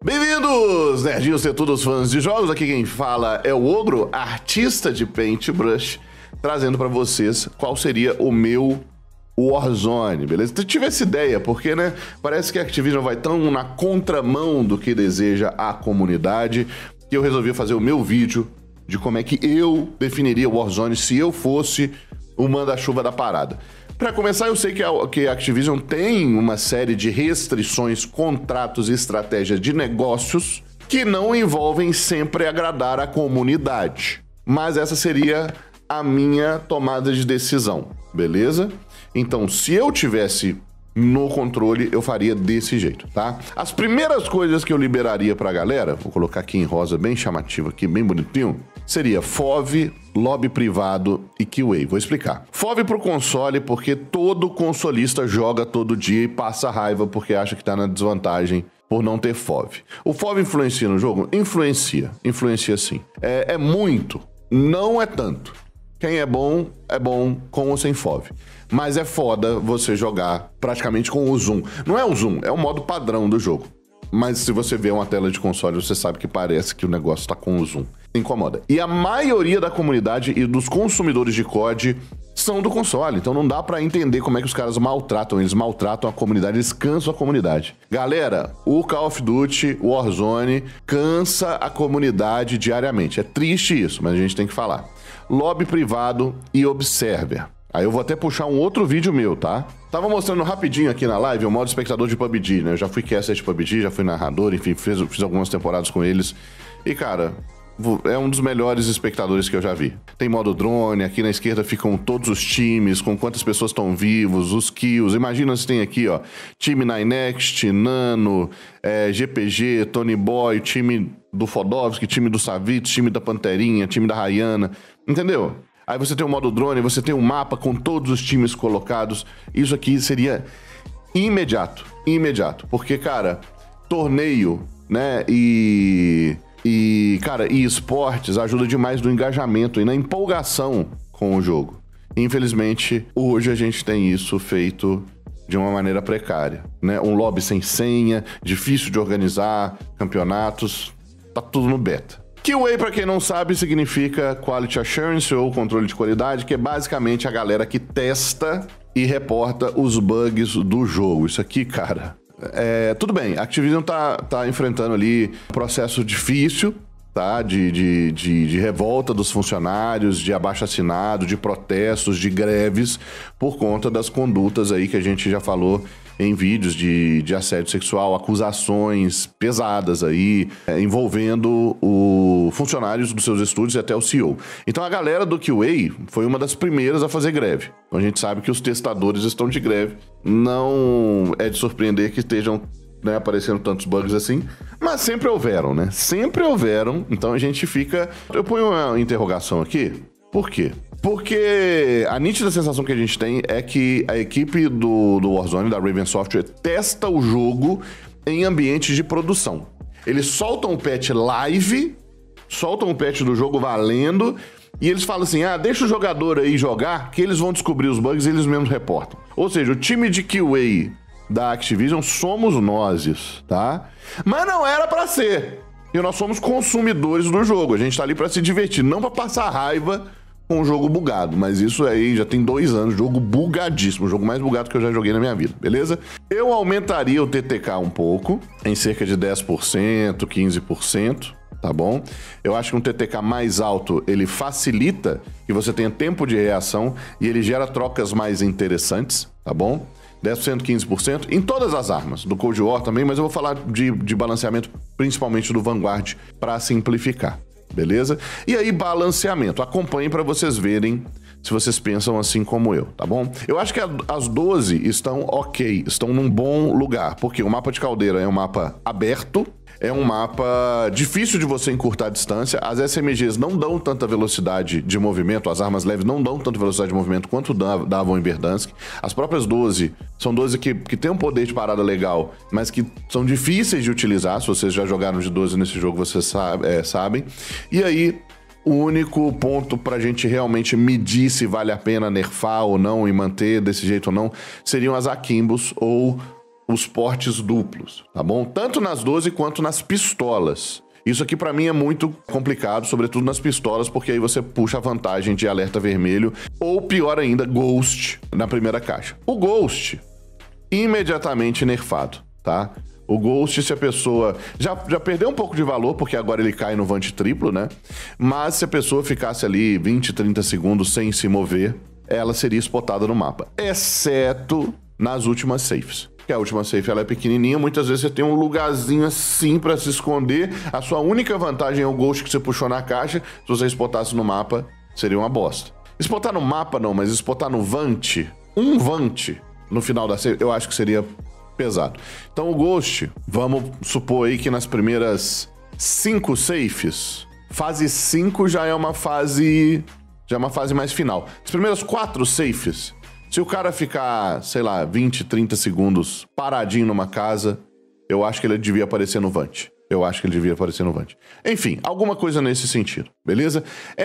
Bem-vindos, nerdinhos e todos os fãs de jogos. Aqui quem fala é o Ogro, artista de Paintbrush, trazendo pra vocês qual seria o meu Warzone, beleza? Se tive essa ideia, porque, né, parece que a Activision vai tão na contramão do que deseja a comunidade, que eu resolvi fazer o meu vídeo de como é que eu definiria o Warzone se eu fosse o manda-chuva da parada. Para começar, eu sei que a Activision tem uma série de restrições, contratos e estratégias de negócios que não envolvem sempre agradar a comunidade. Mas essa seria a minha tomada de decisão, beleza? Então, se eu tivesse no controle, eu faria desse jeito, tá? As primeiras coisas que eu liberaria pra galera, vou colocar aqui em rosa bem chamativo aqui, bem bonitinho, seria FOV, lobby privado e QA. Vou explicar. FOV pro console, porque todo consolista joga todo dia e passa raiva porque acha que tá na desvantagem por não ter FOV. O FOV influencia no jogo? Influencia sim. É muito, não é tanto. Quem é bom com ou sem FOV. Mas é foda você jogar praticamente com o zoom. Não é o zoom, é o modo padrão do jogo. Mas se você vê uma tela de console, você sabe que parece que o negócio tá com o zoom. Incomoda. E a maioria da comunidade e dos consumidores de COD são do console. Então não dá pra entender como é que os caras maltratam. Eles maltratam a comunidade, eles cansam a comunidade. Galera, o Call of Duty, o Warzone, cansa a comunidade diariamente. É triste isso, mas a gente tem que falar. Lobby privado e Observer. Aí eu vou até puxar um outro vídeo meu, tá? Tava mostrando rapidinho aqui na live o modo espectador de PUBG, né? Eu já fui caster de PUBG, já fui narrador, enfim, fiz algumas temporadas com eles. E, cara, é um dos melhores espectadores que eu já vi. Tem modo drone, aqui na esquerda ficam todos os times, com quantas pessoas estão vivos, os kills. Imagina se tem aqui, ó, time Ninext, Nano, GPG, Tony Boy, time do Fodovski, time do Savitz, time da Panterinha, time da Rayana, entendeu? Aí você tem o modo drone, você tem um mapa com todos os times colocados. Isso aqui seria imediato. Porque, cara, torneio, né, e esportes ajuda demais no engajamento e na empolgação com o jogo. Infelizmente, hoje a gente tem isso feito de uma maneira precária, né? Um lobby sem senha, difícil de organizar, campeonatos, tá tudo no beta. QA, pra quem não sabe, significa Quality Assurance ou controle de qualidade, que é basicamente a galera que testa e reporta os bugs do jogo. Isso aqui, cara, tudo bem, a Activision tá enfrentando ali um processo difícil, tá? De revolta dos funcionários, de abaixo-assinado, de protestos, de greves, por conta das condutas aí que a gente já falou em vídeos de assédio sexual, acusações pesadas aí, envolvendo funcionários dos seus estúdios e até o CEO. Então a galera do QA foi uma das primeiras a fazer greve. Então a gente sabe que os testadores estão de greve. Não é de surpreender que estejam, né, aparecendo tantos bugs assim, mas sempre houveram, né? Sempre houveram. Então a gente fica... Eu ponho uma interrogação aqui. Por quê? Porque a nítida sensação que a gente tem é que a equipe do Warzone, da Raven Software, testa o jogo em ambientes de produção. Eles soltam o patch live, soltam o patch do jogo valendo, e eles falam assim, deixa o jogador aí jogar, que eles vão descobrir os bugs e eles mesmos reportam. Ou seja, o time de QA da Activision somos nós, tá? Mas não era pra ser. E nós somos consumidores do jogo. A gente tá ali pra se divertir, não pra passar raiva com um jogo bugado. Mas isso aí já tem 2 anos, jogo bugadíssimo, o jogo mais bugado que eu já joguei na minha vida, beleza? Eu aumentaria o TTK um pouco, em cerca de 10%, 15%, tá bom? Eu acho que um TTK mais alto, ele facilita que você tenha tempo de reação e ele gera trocas mais interessantes, tá bom? 10%, 15%, em todas as armas, do Cold War também, mas eu vou falar de balanceamento principalmente do Vanguard para simplificar, beleza? E aí, balanceamento, acompanhem para vocês verem se vocês pensam assim como eu, tá bom? Eu acho que as 12 estão ok, estão num bom lugar, porque o mapa de Caldeira é um mapa aberto, é um mapa difícil de você encurtar a distância, as SMGs não dão tanta velocidade de movimento, as armas leves não dão tanta velocidade de movimento quanto davam em Verdansk. As próprias 12 são 12 que tem um poder de parada legal, mas que são difíceis de utilizar. Se vocês já jogaram de 12 nesse jogo, vocês sabem. E aí, o único ponto pra gente realmente medir se vale a pena nerfar ou não e manter desse jeito ou não, seriam as Akimbos ou os portes duplos, tá bom? Tanto nas 12 quanto nas pistolas. Isso aqui pra mim é muito complicado, sobretudo nas pistolas, porque aí você puxa a vantagem de alerta vermelho ou, pior ainda, Ghost na primeira caixa. O Ghost, imediatamente nerfado, tá? O Ghost, se a pessoa já perdeu um pouco de valor, porque agora ele cai no Vant triplo, né? Mas se a pessoa ficasse ali 20, 30 segundos sem se mover, ela seria spotada no mapa, exceto nas últimas safes. Que a última safe ela é pequenininha, muitas vezes você tem um lugarzinho assim pra se esconder. A sua única vantagem é o Ghost que você puxou na caixa. Se você spotasse no mapa, seria uma bosta. Spotar no mapa não, mas spotar no Vant, um Vant no final da safe, eu acho que seria pesado. Então o Ghost, vamos supor aí que nas primeiras 5 safes, fase 5 já é uma fase mais final. As primeiras 4 safes, se o cara ficar, sei lá, 20, 30 segundos paradinho numa casa, eu acho que ele devia aparecer no Vant. Enfim, alguma coisa nesse sentido, beleza?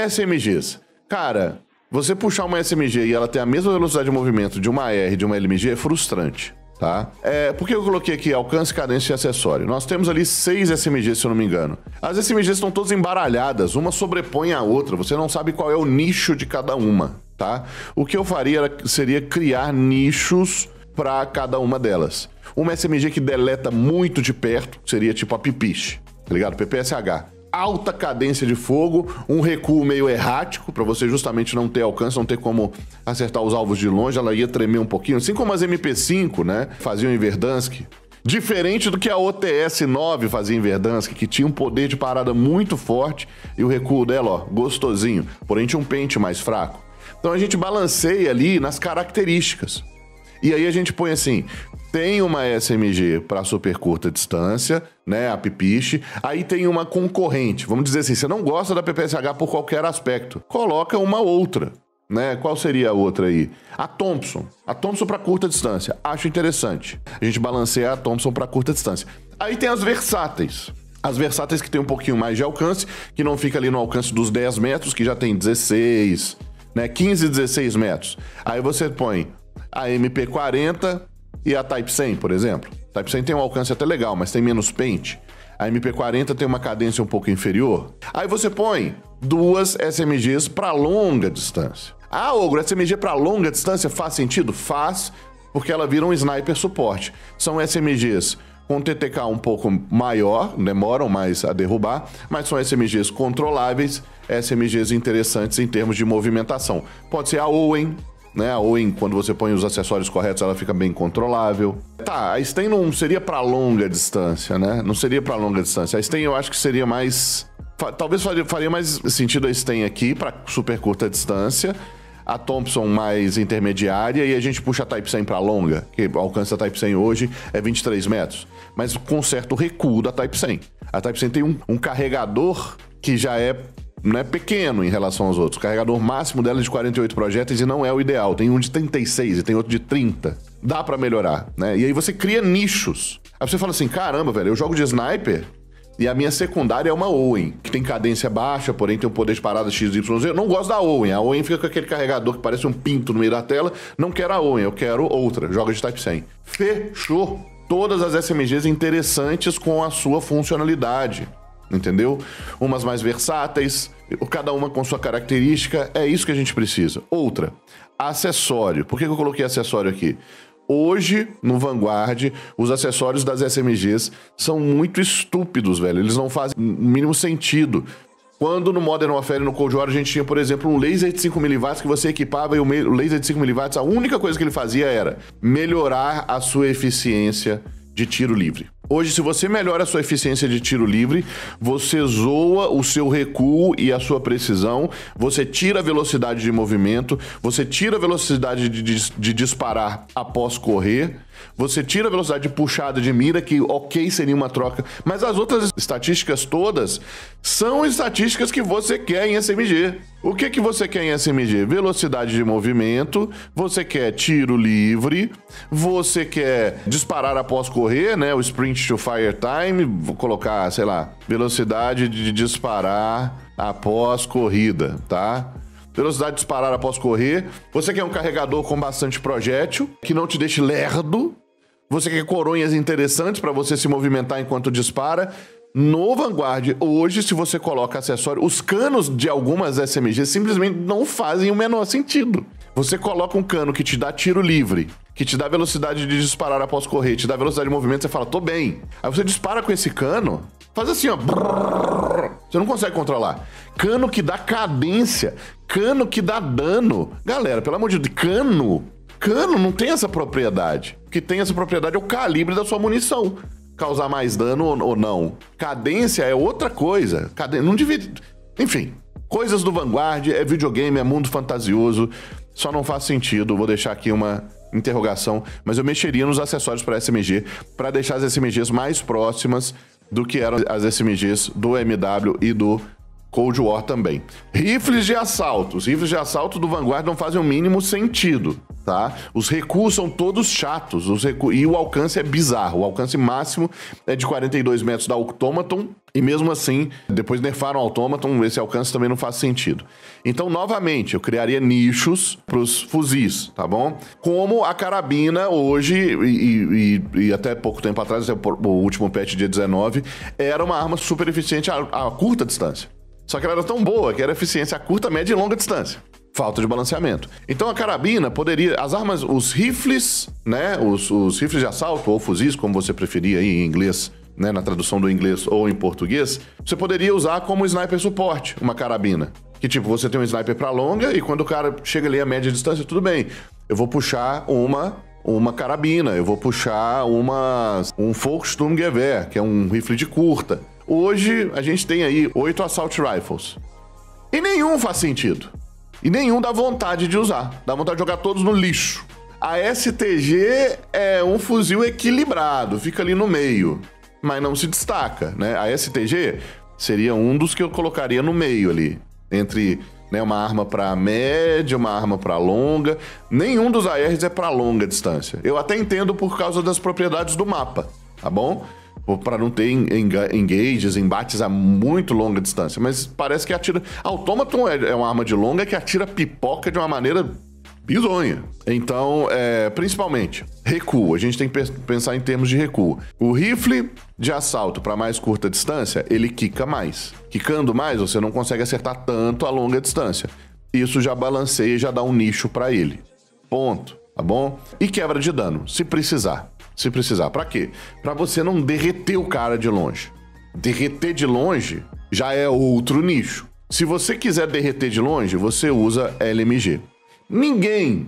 SMGs. Cara, você puxar uma SMG e ela ter a mesma velocidade de movimento de uma AR e de uma LMG é frustrante, tá? Por que eu coloquei aqui alcance, cadência e acessório? Nós temos ali 6 SMGs, se eu não me engano. As SMGs estão todas embaralhadas, uma sobrepõe a outra, você não sabe qual é o nicho de cada uma. Tá? O que eu faria seria criar nichos para cada uma delas. Uma SMG que deleta muito de perto, seria tipo a Pipiche, tá ligado? PPSH. Alta cadência de fogo, um recuo meio errático, para você justamente não ter alcance, não ter como acertar os alvos de longe, ela ia tremer um pouquinho, assim como as MP5, né? Faziam em Verdansk. Diferente do que a OTS-9 fazia em Verdansk, que tinha um poder de parada muito forte e o recuo dela, ó, gostosinho, porém tinha um pente mais fraco. Então a gente balanceia ali nas características. E aí a gente põe assim, tem uma SMG para super curta distância, né, a Pipiche, aí tem uma concorrente. Vamos dizer assim, você não gosta da PPSH por qualquer aspecto, coloca uma outra, né? Qual seria a outra aí? A Thompson. A Thompson para curta distância. Acho interessante. A gente balanceia a Thompson para curta distância. Aí tem as versáteis. As versáteis que tem um pouquinho mais de alcance, que não fica ali no alcance dos 10 metros, que já tem 16, né, 15, 16 metros. Aí você põe a MP40 e a Type 100, por exemplo. A Type 100 tem um alcance até legal, mas tem menos pente. A MP40 tem uma cadência um pouco inferior. Aí você põe 2 SMGs para longa distância. Ah, Ogro, SMG para longa distância faz sentido? Faz, porque ela vira um sniper suporte. São SMGs com TTK um pouco maior, demoram mais a derrubar, mas são SMGs controláveis, SMGs interessantes em termos de movimentação. Pode ser a Owen, né? A Owen, quando você põe os acessórios corretos, ela fica bem controlável. Tá, a Sten não seria para longa distância, né? Não seria para longa distância. A Sten eu acho que seria mais... Talvez faria mais sentido a Sten aqui para super curta distância, a Thompson mais intermediária e a gente puxa a Type 100 para longa, que o alcance da Type 100 hoje é 23 metros, mas com certo recuo da Type 100. A Type 100 tem um carregador que já não é pequeno em relação aos outros. O carregador máximo dela é de 48 projéteis e não é o ideal. Tem um de 36 e tem outro de 30. Dá pra melhorar, né? E aí você cria nichos. Aí você fala assim, caramba, velho, eu jogo de sniper e a minha secundária é uma Owen, que tem cadência baixa, porém tem um poder de parada XYZ. Eu não gosto da Owen. A Owen fica com aquele carregador que parece um pinto no meio da tela. Não quero a Owen, eu quero outra. Joga de Type 100. Fechou. Todas as SMGs interessantes com a sua funcionalidade. Entendeu? Umas mais versáteis, cada uma com sua característica, é isso que a gente precisa. Outra, acessório. Por que eu coloquei acessório aqui? Hoje, no Vanguard, os acessórios das SMGs são muito estúpidos, velho. Eles não fazem o mínimo sentido. Quando no Modern Warfare e no Cold War a gente tinha, por exemplo, um laser de 5mW que você equipava e o laser de 5mW, a única coisa que ele fazia era melhorar a sua eficiência de tiro livre. Hoje, se você melhora a sua eficiência de tiro livre, você zoa o seu recuo e a sua precisão, você tira a velocidade de movimento, você tira a velocidade de disparar após correr, você tira a velocidade de puxada de mira, que ok, seria uma troca, mas as outras estatísticas todas são estatísticas que você quer em SMG. O que você quer em SMG? Velocidade de movimento, você quer tiro livre, você quer disparar após correr, né? O sprint to fire time, vou colocar, sei lá, velocidade de disparar após corrida, tá? Velocidade de disparar após correr. Você quer um carregador com bastante projétil, que não te deixe lerdo. Você quer coronhas interessantes para você se movimentar enquanto dispara. No Vanguard, hoje, se você coloca acessório, os canos de algumas SMGs simplesmente não fazem o menor sentido. Você coloca um cano que te dá tiro livre, que te dá velocidade de disparar após correr, te dá velocidade de movimento, você fala, tô bem. Aí você dispara com esse cano, faz assim, ó. Você não consegue controlar. Cano que dá cadência, cano que dá dano. Galera, pelo amor de Deus, cano não tem essa propriedade. O que tem essa propriedade é o calibre da sua munição. Causar mais dano ou não. Cadência é outra coisa. Não devia... Enfim, coisas do Vanguard, é videogame, é mundo fantasioso. Só não faz sentido. Vou deixar aqui uma interrogação. Mas eu mexeria nos acessórios para SMG para deixar as SMGs mais próximas do que eram as SMGs do MW e do Cold War também. Rifles de assalto. Os rifles de assalto do Vanguard não fazem o mínimo sentido, tá? Os recuos são todos chatos. E o alcance é bizarro. O alcance máximo é de 42 metros da Automaton. E mesmo assim, depois nerfaram o Automaton, esse alcance também não faz sentido. Então, novamente, eu criaria nichos para os fuzis, tá bom? Como a carabina hoje, e até pouco tempo atrás, o último patch dia 19, era uma arma super eficiente a curta distância. Só que ela era tão boa que era eficiência a curta, média e longa distância. Falta de balanceamento. Então a carabina poderia... As armas, os rifles, né? Os rifles de assalto ou fuzis, como você preferir aí em inglês, né? Na tradução do inglês ou em português, você poderia usar como sniper suporte uma carabina. Que tipo, você tem um sniper pra longa e quando o cara chega ali a média distância, tudo bem. Eu vou puxar uma carabina, eu vou puxar um Volkssturmgewehr, que é um rifle de curta. Hoje, a gente tem aí 8 Assault Rifles. E nenhum faz sentido. E nenhum dá vontade de usar. Dá vontade de jogar todos no lixo. A STG é um fuzil equilibrado, fica ali no meio. Mas não se destaca, né? A STG seria um dos que eu colocaria no meio ali. Entre, né, uma arma para média, uma arma para longa. Nenhum dos ARs é para longa distância. Eu até entendo por causa das propriedades do mapa, tá bom? Para não ter engages, embates a muito longa distância. Mas parece que atira... Automaton é uma arma de longa que atira pipoca de uma maneira bizonha. Então, principalmente, recuo. A gente tem que pensar em termos de recuo. O rifle de assalto para mais curta distância, ele quica mais. Quicando mais, você não consegue acertar tanto a longa distância. Isso já balanceia e já dá um nicho para ele. Ponto. Tá bom? E quebra de dano, se precisar. Se precisar. Pra quê? Pra você não derreter o cara de longe. Derreter de longe já é outro nicho. Se você quiser derreter de longe, você usa LMG. Ninguém,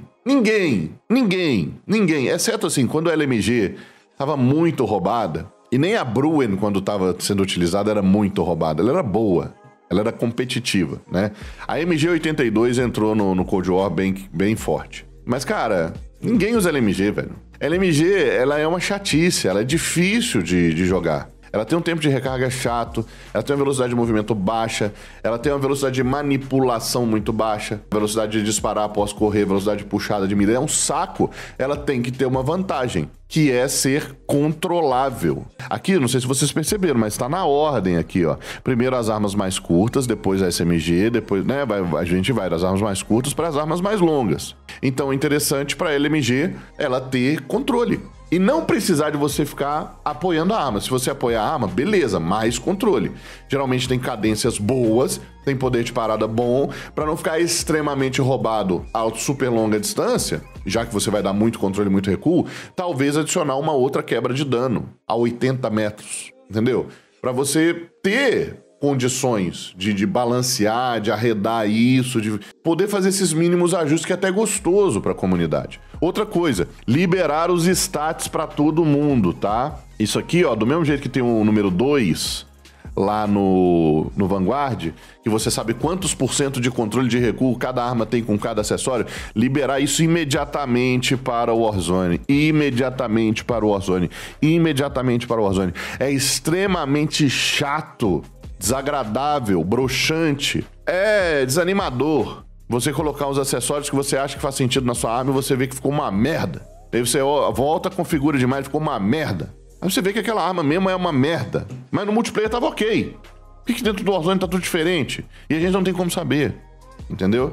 exceto assim, quando a LMG tava muito roubada, e nem a Bruen, quando tava sendo utilizada, era muito roubada. Ela era boa. Ela era competitiva, né? A MG82 entrou no Cold War bem forte. Mas, cara, ninguém usa LMG, velho. LMG, ela é uma chatice, ela é difícil de jogar. Ela tem um tempo de recarga chato, ela tem uma velocidade de movimento baixa, ela tem uma velocidade de manipulação muito baixa, velocidade de disparar após correr, velocidade de puxada de mira, é um saco. Ela tem que ter uma vantagem, que é ser controlável. Aqui, não sei se vocês perceberam, mas tá na ordem aqui, ó. Primeiro as armas mais curtas, depois a SMG, depois, né, a gente vai das armas mais curtas para as armas mais longas. Então é interessante para a LMG ela ter controle. E não precisar de você ficar apoiando a arma. Se você apoiar a arma, beleza, mais controle. Geralmente tem cadências boas, tem poder de parada bom, para não ficar extremamente roubado a super longa distância, já que você vai dar muito controle e muito recuo, talvez adicionar uma outra quebra de dano a 80 metros, entendeu? Para você ter condições de balancear, de arredar isso, de poder fazer esses mínimos ajustes que é até gostoso para a comunidade. Outra coisa, liberar os stats para todo mundo, tá? Isso aqui, ó, do mesmo jeito que tem o número 2 lá no Vanguard, que você sabe quantos % de controle de recuo cada arma tem com cada acessório, liberar isso imediatamente para o Warzone. Imediatamente para o Warzone. Imediatamente para o Warzone. É extremamente chato, desagradável, broxante, é desanimador você colocar uns acessórios que você acha que faz sentido na sua arma e você vê que ficou uma merda. Aí você volta, configura demais, ficou uma merda. Aí você vê que aquela arma mesmo é uma merda. Mas no multiplayer tava ok. Por que dentro do Warzone tá tudo diferente? E a gente não tem como saber, entendeu?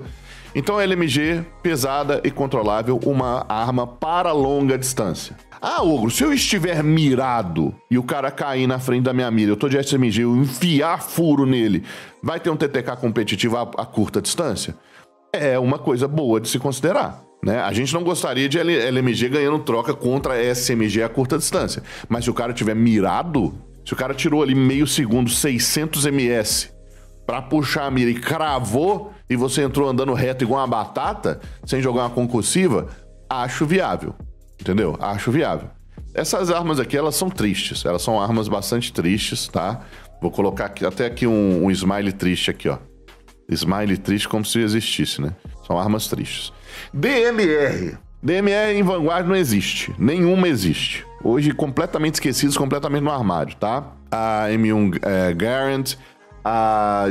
Então a LMG, pesada e controlável, uma arma para longa distância. Ah, Ogro, se eu estiver mirado e o cara cair na frente da minha mira, eu tô de SMG, eu enfiar furo nele, vai ter um TTK competitivo a curta distância? É uma coisa boa de se considerar, né? A gente não gostaria de LMG ganhando troca contra SMG a curta distância, mas se o cara tiver mirado, se o cara tirou ali meio segundo, 600 ms pra puxar a mira e cravou, e você entrou andando reto igual uma batata, sem jogar uma concussiva, acho viável. Entendeu? Acho viável. Essas armas aqui, elas são tristes. Elas são armas bastante tristes, tá? Vou colocar aqui, até aqui um smiley triste aqui, ó. Smiley triste como se existisse, né? São armas tristes. DMR. DMR em Vanguard não existe. Nenhuma existe. Hoje, completamente esquecidos, completamente no armário, tá? A M1 Garand, a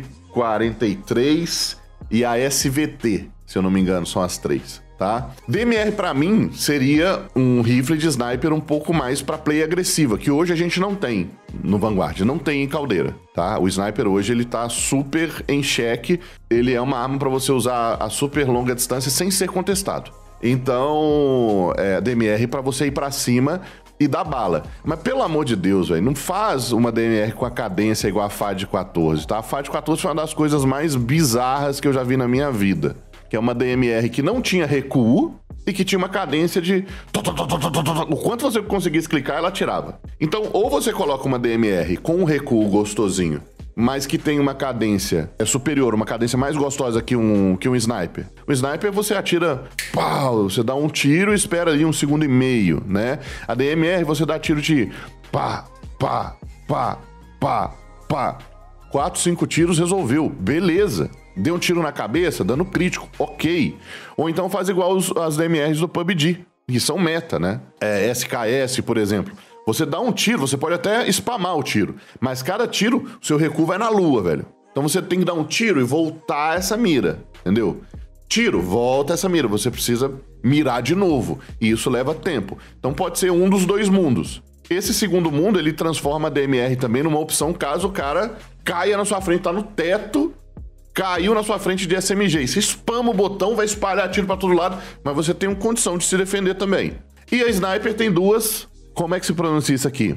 G43 e a SVT, se eu não me engano, são as três. Tá? DMR pra mim seria um rifle de sniper um pouco mais pra play agressiva, que hoje a gente não tem no Vanguard, não tem em caldeira, tá? O sniper hoje ele tá super em xeque, ele é uma arma pra você usar a super longa distância sem ser contestado. Então, DMR pra você ir pra cima e dar bala. Mas pelo amor de Deus, velho, não faz uma DMR com a cadência igual a FAD 14, tá? A FAD 14 foi uma das coisas mais bizarras que eu já vi na minha vida. Que é uma DMR que não tinha recuo e que tinha uma cadência de... O quanto você conseguisse clicar, ela atirava. Então, ou você coloca uma DMR com um recuo gostosinho, mas que tem uma cadência superior, uma cadência mais gostosa que um sniper. O sniper você atira, pau, você dá um tiro e espera ali 1,5 segundo, né? A DMR você dá tiro de pá, pá, pá, pá, pá. 4, 5 tiros, resolveu, beleza. Deu um tiro na cabeça, dano crítico, ok. Ou então faz igual as DMRs do PUBG, que são meta, né? SKS, por exemplo. Você dá um tiro, você pode até spamar o tiro, mas cada tiro, o seu recuo vai na lua, velho. Então você tem que dar um tiro e voltar essa mira, entendeu? Tiro, volta essa mira, você precisa mirar de novo, e isso leva tempo. Então pode ser um dos dois mundos. Esse segundo mundo, ele transforma a DMR também numa opção caso o cara caia na sua frente, tá no teto, caiu na sua frente de SMG. Você spama o botão, vai espalhar tiro pra todo lado, mas você tem uma condição de se defender também. E a Sniper tem duas... Como é que se pronuncia isso aqui?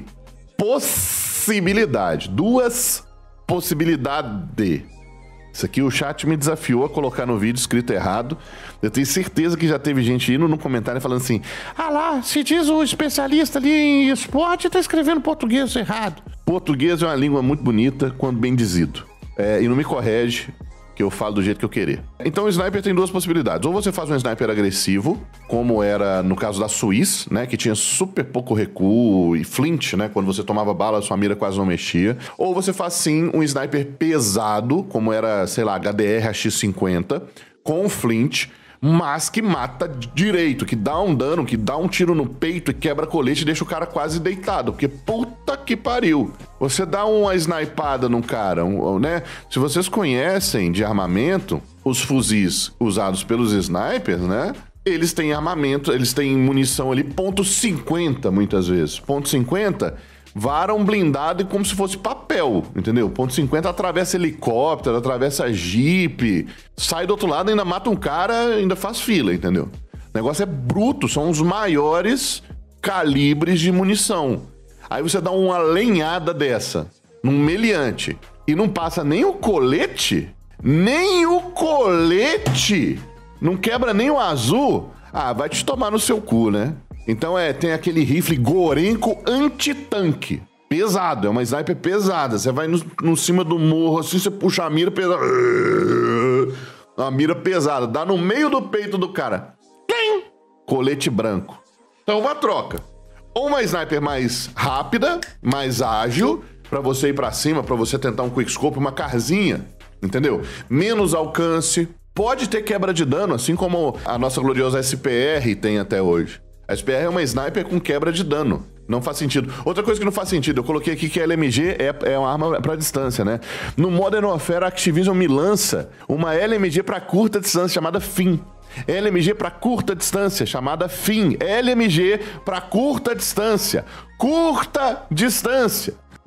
Possibilidade. Duas possibilidades. Isso aqui o chat me desafiou a colocar no vídeo escrito errado. Eu tenho certeza que já teve gente indo no comentário falando assim: ah lá, se diz o especialista ali em esporte, tá escrevendo português errado. Português é uma língua muito bonita quando bem dizido. E não me corrige, que eu falo do jeito que eu querer. Então o sniper tem duas possibilidades. Ou você faz um sniper agressivo, como era no caso da Swiss, né, que tinha super pouco recuo e flint, né, quando você tomava bala, sua mira quase não mexia. Ou você faz sim um sniper pesado, como era, sei lá, HDR AX50, com flint, mas que mata direito, que dá um dano, que dá um tiro no peito e quebra colete e deixa o cara quase deitado, porque puta que pariu. Você dá uma snipada num cara, né? Se vocês conhecem de armamento, os fuzis usados pelos snipers, né? Eles têm armamento, eles têm munição ali, .50 muitas vezes. .50 vara um blindado como se fosse papel, entendeu? .50 atravessa helicóptero, atravessa jeep, sai do outro lado, ainda mata um cara, ainda faz fila, entendeu? O negócio é bruto, são os maiores calibres de munição. Aí você dá uma lenhada dessa, num meliante, e não passa nem o colete, não quebra nem o azul, vai te tomar no seu cu, né? Então tem aquele rifle Gorenko anti-tanque. Pesado, é uma sniper pesada. Você vai no cima do morro, assim, você puxa a mira pesada. Uma mira pesada. Dá no meio do peito do cara. Tem! Colete branco. Então uma troca. Ou uma sniper mais rápida, mais ágil, pra você ir pra cima, pra você tentar um quickscope, uma carzinha, entendeu? Menos alcance. Pode ter quebra de dano, assim como a nossa gloriosa SPR tem até hoje. A SPR é uma sniper com quebra de dano. Não faz sentido. Outra coisa que não faz sentido, eu coloquei aqui que a LMG é uma arma pra distância, né? No Modern Warfare, a Activision me lança uma LMG pra curta distância chamada FIM. LMG pra curta distância chamada FIM. LMG pra curta distância. Curta distância.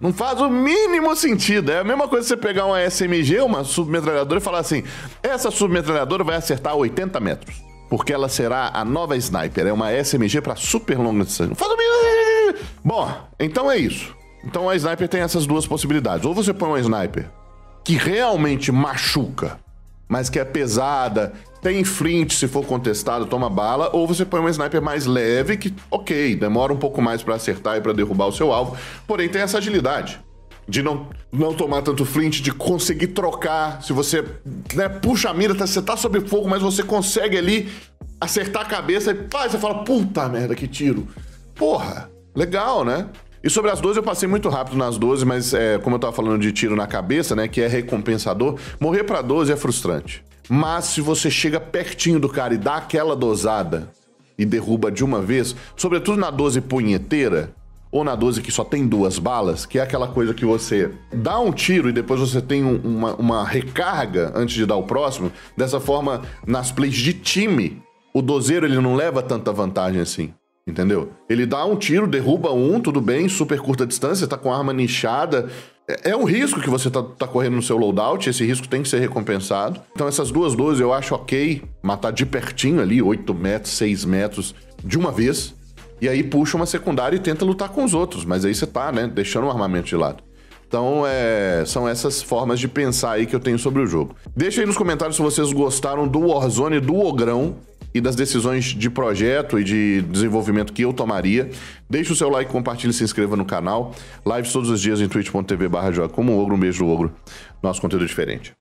Não faz o mínimo sentido. É a mesma coisa você pegar uma SMG, uma submetralhadora, e falar assim, essa submetralhadora vai acertar 80 metros. Porque ela será a nova sniper. É uma SMG para super longa distância. Não faz o mínimo... Bom, então é isso. Então a sniper tem essas duas possibilidades. Ou você põe uma sniper que realmente machuca, mas que é pesada, tem flint se for contestado, toma bala, ou você põe uma sniper mais leve que, ok, demora um pouco mais pra acertar e pra derrubar o seu alvo, porém tem essa agilidade de não tomar tanto flint, de conseguir trocar, se você puxa a mira, você tá sob fogo, mas você consegue ali acertar a cabeça e pá, você fala, puta merda, que tiro. Porra, legal, né? E sobre as 12, eu passei muito rápido nas 12, mas como eu tava falando de tiro na cabeça, né, que é recompensador, morrer pra 12 é frustrante. Mas se você chega pertinho do cara e dá aquela dosada e derruba de uma vez, sobretudo na 12 punheteira, ou na 12 que só tem 2 balas, que é aquela coisa que você dá um tiro e depois você tem uma recarga antes de dar o próximo, dessa forma, nas plays de time, o dozeiro ele não leva tanta vantagem assim. Entendeu? Ele dá um tiro, derruba um, tudo bem, super curta distância, tá com a arma nichada. É um risco que você tá correndo no seu loadout, esse risco tem que ser recompensado. Então essas duas 12 eu acho ok, matar de pertinho ali, 8 metros, 6 metros, de uma vez. E aí puxa uma secundária e tenta lutar com os outros, mas aí você tá, né, deixando o armamento de lado. Então, são essas formas de pensar aí que eu tenho sobre o jogo. Deixa aí nos comentários se vocês gostaram do Warzone, do Ogrão e das decisões de projeto e de desenvolvimento que eu tomaria. Deixa o seu like, compartilhe e se inscreva no canal. Lives todos os dias em twitch.tv/jogacomoogro. Um beijo do Ogro. Nosso conteúdo é diferente.